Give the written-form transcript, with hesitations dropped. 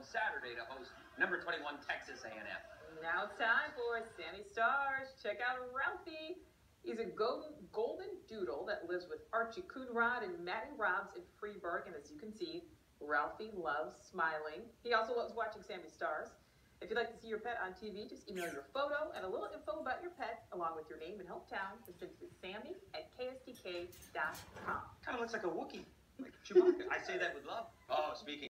Saturday to host number 21 Texas A&M. Now it's time for Sammy Stars. Check out Ralphie. He's a golden doodle that lives with Archie Coonrod and Maddie Robs in Freeburg. And as you can see, Ralphie loves smiling. He also loves watching Sammy Stars. If you'd like to see your pet on TV, just email your photo and a little info about your pet, along with your name and hometown, to simply sammy@ksdk.com. Kind of looks like a Wookiee, like Chewbacca. I say that with love. Oh, speaking